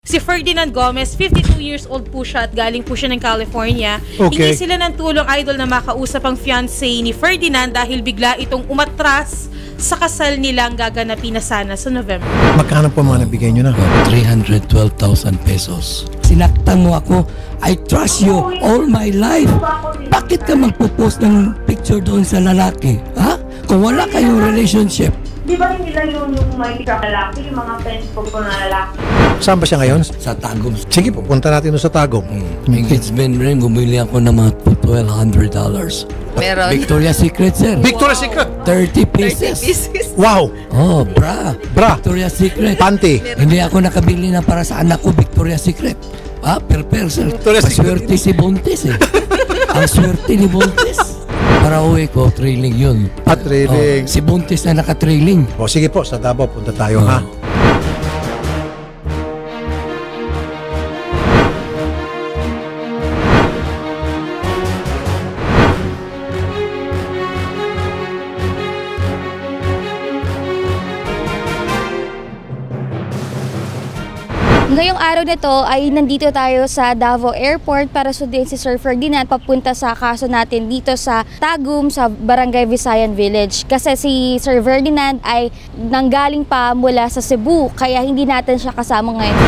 Si Ferdinand Gomez, 52 years old po siya at galing po siya ng California. Okay. Hingi sila ng tulong, idol, na makausap ang fiancé ni Ferdinand dahil bigla itong umatras sa kasal nilang gaganapin na sana sa November. Magkano po mga nabigay nyo na? 312,000 pesos. Sinaktan mo ako. I trust you all my life. Bakit ka magpo-post ng picture doon sa lalaki? Ha? Kung wala kayong relationship. Di ba hindi lang yung may lalaki, yung mga friends ko na lalaki? Saan ba siya ngayon? Sa Tagum. Sige po, punta natin doon sa Tagum. Engagement ring, bumili ako ng mga $1,200. Meron. Victoria's Secret, sir. Victoria's Secret! 30 pieces. Wow! Oh, bra. Victoria's Secret. Panty. Hindi ako nakabili na para sa anak ko Victoria's Secret. Ah, per sir. Victoria's Secret. Paswerte si Buntis eh. Ang swerte ni Buntis. Para uwi ko, trailing yun. At trailing. Si Buntis na naka-trailing. O sige po, sa Davao, punta tayo ha. Ngayong araw na to ay nandito tayo sa Davao Airport para sundin si Sir Ferdinand papunta sa kaso natin dito sa Tagum sa Barangay Visayan Village. Kasi si Sir Ferdinand ay nanggaling pa mula sa Cebu kaya hindi natin siya kasama ngayon.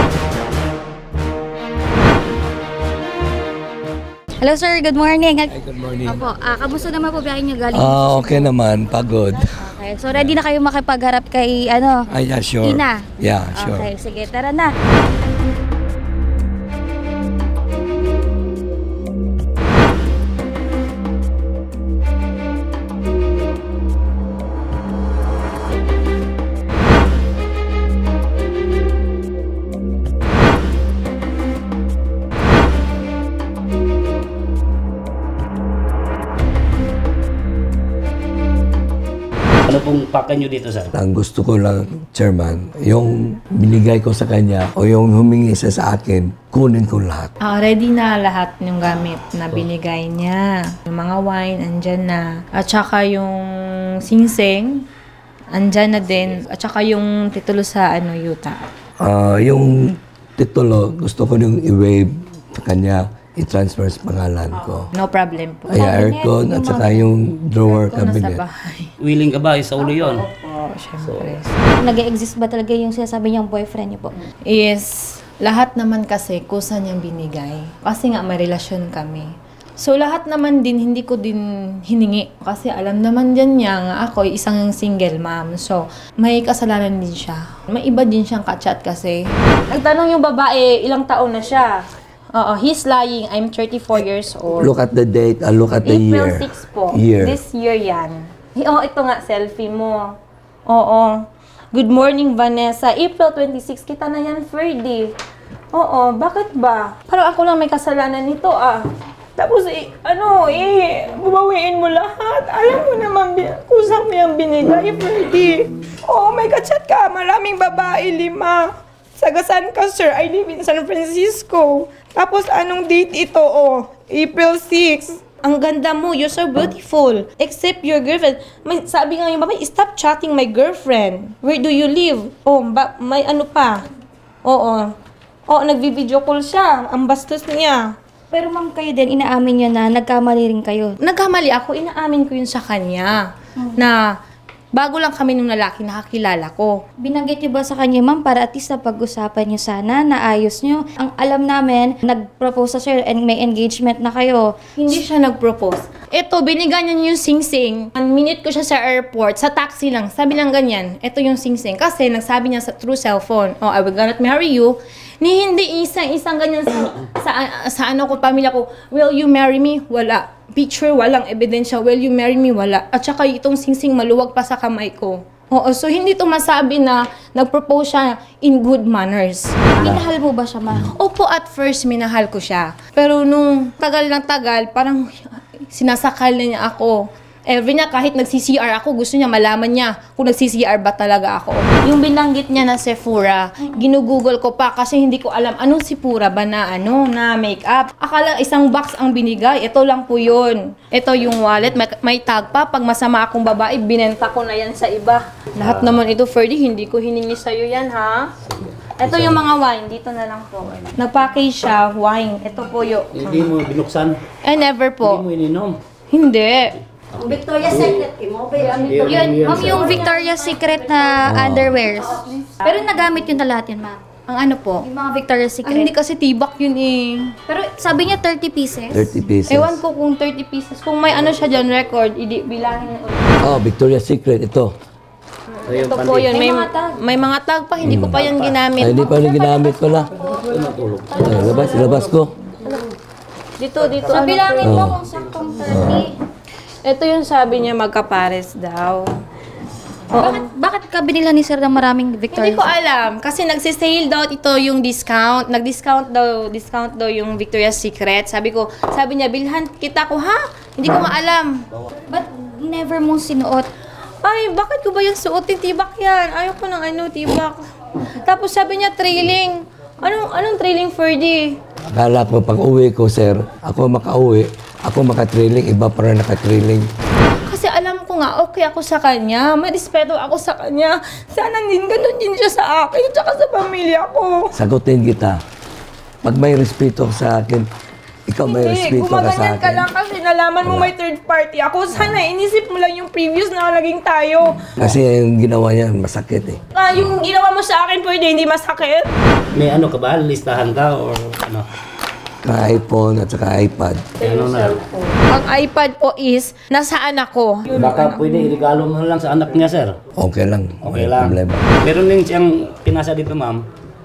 Hello sir, good morning. Hi, good morning. Opo, kamusta naman po biyahe niyo galing? Okay naman, pagod. Okay, so ready na kayo makipagharap kay Yeah, sure. Ina? Yeah, sure. Okay, sige, tara na. Ano pong pakan nyo dito, sir? Ang gusto ko lang, Chairman, yung binigay ko sa kanya o yung humingi siya sa akin, kunin ko lahat. Ready na lahat yung gamit na binigay niya. Yung mga wine, andyan na. At saka yung singsing, andyan na din. At saka yung titulo sa yuta. Yung titulo, gusto ko yung i-waive sa kanya, i-transfer sa pangalan ko. No problem po. Ay, aircon at saka yung drawer cabinet. Nasa bahay. Willing ka ba? Sa ulo yun? Opo, syempre. Nag-exist ba talaga yung sinasabi niyang boyfriend niyo po? Yes, lahat naman kasi kusa niyang binigay. Kasi nga may relasyon kami. So lahat naman din hindi ko din hiningi. Kasi alam naman din niya nga ako isang single mom. So may kasalanan din siya. May iba din siyang kachat kasi. Nagtanong yung babae, ilang taon na siya. Oo, he's lying. I'm 34 years old. Look at the date, look at the year. April 6 po. Year. This year yan. Ito nga, selfie mo. Oo. Good morning, Vanessa. April 26, kita na yan, Ferdy. Oo, bakit ba? Parang ako lang may kasalanan nito, Tapos, bubawiin mo lahat. Alam mo naman, kusang mo yung binigay, Ferdy. Oo, may kachat ka. Maraming babae, 5. Sagasan ka, sir. I live in San Francisco. Tapos, anong date ito, April 6. Ang ganda mo. You're so beautiful. Except your girlfriend. Sabi nga yung babae, stop chatting my girlfriend. Where do you live? May ano pa. Oo, nagvi-video call siya. Ang bastos niya. Pero ma'am, kayo din, inaamin niyo na nagkamali rin kayo. Nagkamali ako, inaamin ko yun sa kanya. Na bago lang kami nung lalaki nakakilala ko. Binanggit niyo ba sa kanya, ma'am, para at least na pag-usapan niyo sana, naayos niyo? Ang alam namin, nag-propose sa sir and may engagement na kayo. Hindi siya nag-propose. Ito, binigyan niya yung singsing. Minute ko siya sa airport, sa taxi lang. Sabi lang ganyan, ito yung singsing. Kasi nagsabi niya through cellphone, I will gonna marry you. Hindi isang ganyan sa pamilya ko, will you marry me? Wala. Picture, walang ebidensya. Will you marry me? Wala. At saka itong singsing maluwag pa sa kamay ko. Oo, so hindi to masabi na nag-propose siya in good manners. Minahal mo ba siya, ma'am? Opo, at first minahal ko siya. Pero nung tagal ng tagal, parang sinasakal na niya ako. Every niya, kahit nagsi-CR ako, gusto niya malaman niya kung nagsi-CR ba talaga ako. Yung binanggit niya na Sephora, ginugugol ko pa kasi hindi ko alam anong Sephora ba na makeup. Akala isang box ang binigay, ito lang po yun. Ito yung wallet, may tag pa. Pag masama akong babae, binenta ko na yan sa iba. Lahat naman ito, Ferdy, hindi ko hiningi sa'yo yan, ha? Ito yung mga wine, dito na lang po. Nag-package siya, wine. Ito po yung... Hindi mo binuksan. never Hindi po. mo ininom. Hindi. Victoria's Secret. Ma'am, yung Victoria's Secret na underwears. Pero nagamit yun na lahat yun, ma'am. Ang ano po? Yung mga Victoria's Ay, Secret. hindi kasi tibak yun eh. Pero sabi niya 30 pieces. 30 pieces. Ewan ko kung 30 pieces. Kung may ano siya dyan, record, bilangin niya ulit. Oh, Victoria's Secret, ito. Ito po yun. May mga tag pa, hindi ko pa yan ginamit. Ay, hindi pa rin ginamit pala. Ay, labas ko. Dito. So, bilangin mo kung saktong 30. Ito yung sabi niya magkapares daw. Bakit ka binila ni Sir ng maraming Hindi Victoria's ko alam. Kasi nagsisale daw ito yung discount. Discount daw yung Victoria's Secret. Sabi niya, bilhan kita ko, ha? Hindi ko maalam. Ba't never mong sinuot? Ay, bakit ko ba yung suotin? Tibak yan. Ayaw ko ng tibak. Tapos sabi niya, trailing. Anong trailing, Ferdy? Akala ko pag uwi ko, sir, ako makauwi, ako makatrailing, iba pa rin nakatrailing. Kasi alam ko nga, okay ako sa kanya. May respeto ako sa kanya. Sana din, ganun din siya sa akin, tsaka sa pamilya ko. Sagutin kita. Pag may respeto sa akin, ikaw may respeto ka sa gumaganyan ka akin. lang kasi nalaman mo may third party ako. Sana inisip mo lang yung previous na naging tayo. Kasi yung ginawa niya, masakit eh. Yung ginawa mo sa akin, pwede hindi masakit. May ano ka ba? Listahan ka or ano? Ka-iPhone at saka iPad. Ano na? Ang iPad po is, nasaan ako? Baka pwede irigalo mo na lang sa anak niya, sir. Okay lang. Okay lang. Problema. Meron din siyang pinasa dito, ma'am.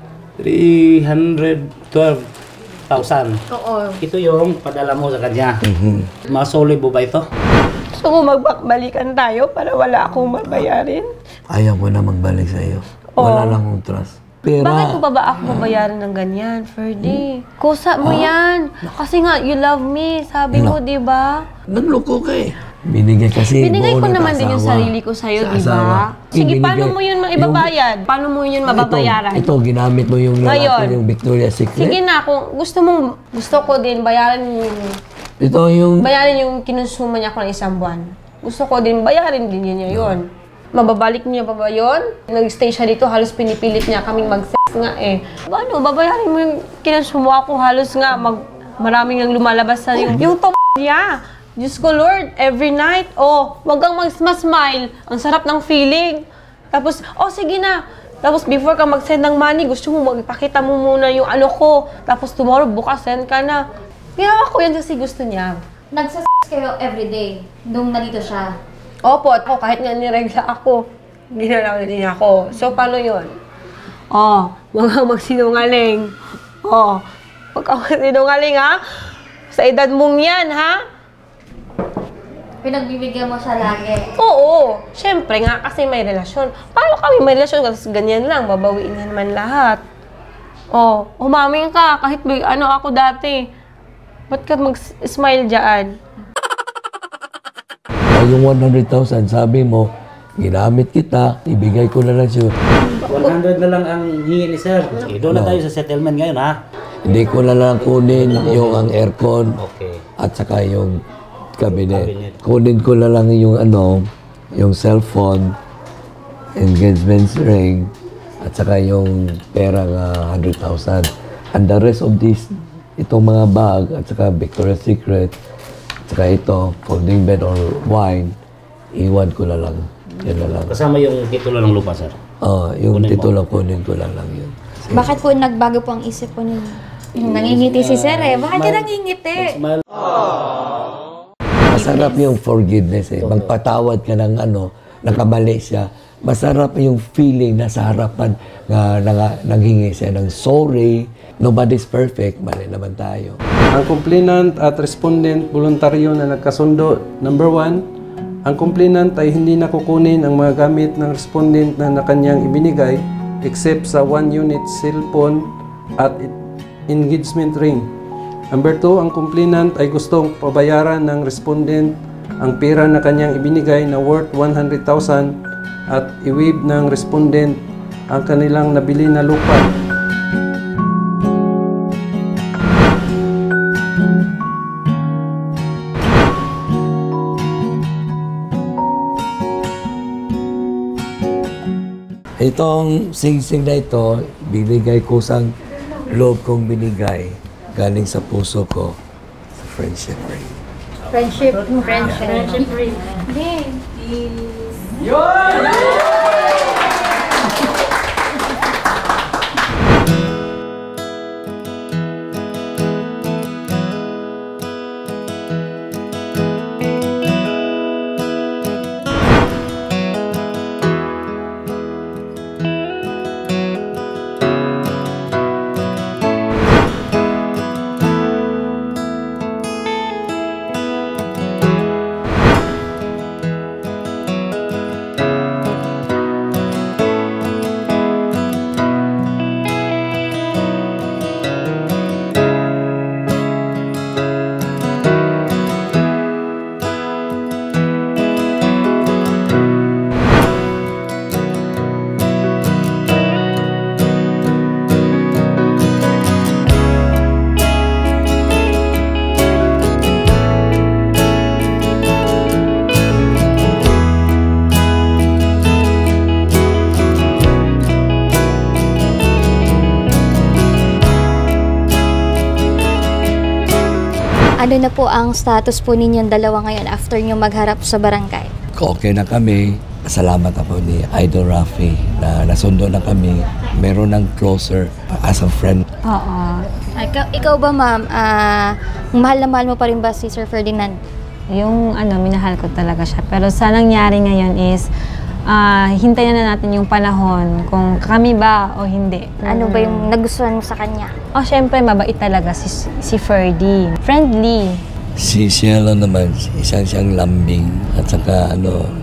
312,000. Oo. Ito yung padala mo sa kanya. Masolid mo ba ito? Gusto ko magbalikan tayo para wala akong mabayarin. Ayaw ko na magbalik sa iyo. Wala lang akong trust. Pera. Bakit ko pa ba ako babayaran ng ganyan, Ferdy? Kusa mo yan. Kasi nga, you love me. Sabi mo, di ba? Nagloko ka eh. Binigay kasi Binigay ko buo ng naman din yung asawa. sarili ko sa'yo, Sa di asawa. ba? Sige, Ibinigay. paano mo yun maibabayad? Paano mo yun mababayaran? Ito, ginamit mo yung lalaki, Ngayon. yung Victoria's Secret. Sige na, kung gusto ko din bayaran yung kinonsuma niya ko ng isang buwan. Gusto ko din bayarin din niya yun. Mababalik niya pa ba yun? Nag-stay siya dito, halos pinipilit niya kaming mag-sex nga eh. Ano, babayarin mo yung kinonsuma ko, halos nga maraming ang lumalabas sa yung niya. Diyos ko Lord, every night, wag kang mag-smile. Ang sarap ng feeling. Tapos, sige na. Tapos before ka mag-send ng money, gusto mo magpakita mo muna yung ano ko. Tapos tomorrow, bukas send ka na. Ginawa ko yan kasi gusto niya. Nagsas kayo everyday nung nandito siya. Opo, ako kahit nga niregla ako, ginalaw din ako. So, paano yun? Wag kang magsinungaling. Wag kang magsinungaling, ha? Sa edad mong yan, ha? Pinagbibigyan mo siya lagi. Oo, syempre nga kasi may relasyon. Paano kami may relasyon? Kasi ganyan lang, babawiin na naman lahat. Umaming ka kahit may ano ako dati. Ba't ka mag-smile dyan? Yung 100,000, sabi mo, ginamit kita, ibigay ko na lang siya. 100 na lang ang hingi ni sir. Okay, doon na tayo sa settlement ngayon, ha? Hindi ko na lang kunin yung ang aircon Okay. at saka yung cabinet. Kunin ko na lang yung yung cellphone, engagement ring, at saka yung pera nga 100,000. And the rest of this, itong mga bag, at saka Victoria's Secret, at saka ito, folding bed or wine, iwan ko na lang. Yan na lang. Kasama yung titulo ng lupa, sir. Yung Kunin mo. titulo, kunin ko lang yun. Bakit po nagbago po ang isip po ninyo? Nangingiti si Sir eh. Bakit ka nangingiti? Smile. Masarap yung forgiveness eh. Magpatawad ka ng nakamali siya. Masarap yung feeling na sa harapan nga nanghingi siya ng sorry. Nobody's perfect. Mali naman tayo. Ang complainant at respondent voluntaryo na nagkasundo. Number 1, ang complainant ay hindi na kukunin ang mga gamit ng respondent na kanyang ibinigay except sa 1 unit cellphone at engagement ring. Number 2, ang complainant ay gustong pabayaran ng respondent ang pera na kanyang ibinigay na worth 100,000 at i-waive ng respondent ang kanilang nabili na lupa. Itong sing-sing na ito, binigay ko sang loob kong binigay galing sa puso ko sa friendship ring. Friendship ring. Ano na po ang status po ninyong dalawa ngayon after nyo magharap sa barangay? Okay na kami. Salamat ako ni Idol Rafi na nasundo na kami. Meron ng closer as a friend. Oo. Ikaw ba, ma'am, mahal na mahal mo pa rin ba si Sir Ferdinand? Yung minahal ko talaga siya. Pero sa nangyari ngayon is, hintayin na natin yung panahon kung kami ba o hindi. Ano ba yung nagustuhan mo sa kanya? Syempre, mabait talaga si Ferdy. Friendly. Si Cielo naman, siyang lambing at saka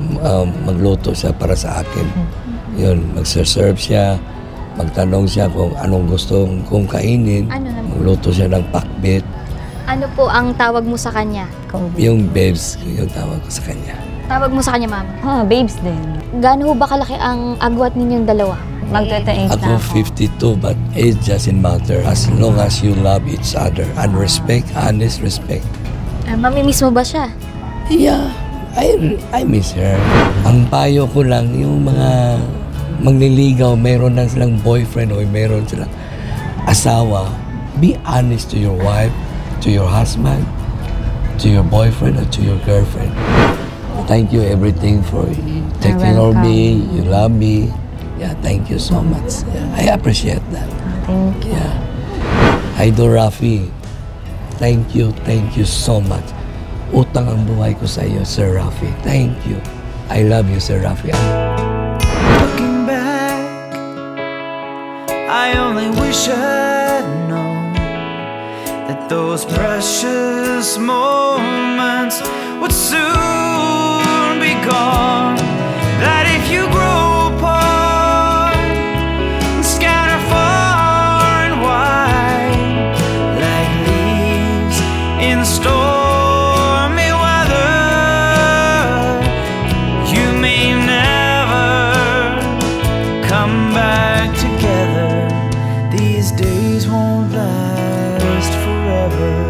magluto siya para sa akin. Yun, magserve siya, magtanong siya kung anong gusto kong kainin. Magluto siya ng pakbit. Ano po ang tawag mo sa kanya? Yung babes, yung tawag ko sa kanya. Tawag mo sa kanya, ma'am? Babes din. Gaano ba kalaki ang agwat ninyong dalawa? Mag-28 na ako. 52, but age doesn't matter as long as you love each other and respect, honest respect. Mamimiss mo ba siya? Yeah, I miss her. Ang payo ko lang, yung mga magliligaw, meron na silang boyfriend o meron silang asawa, be honest to your wife, to your husband, to your boyfriend, or to your girlfriend. Thank you everything for taking care of me. You love me. Yeah, thank you so much. Yeah, I appreciate that. Thank you. Yeah. Idol Rafi, thank you so much. Utang ang buhay ko sa iyo, Sir Rafi. Thank you. I love you, Sir Rafi. Looking back, I only wish I'd known that those precious moments would soon be gone. That if you grow apart and scatter far and wide like leaves in stormy weather, you may never come back together. These days won't last forever.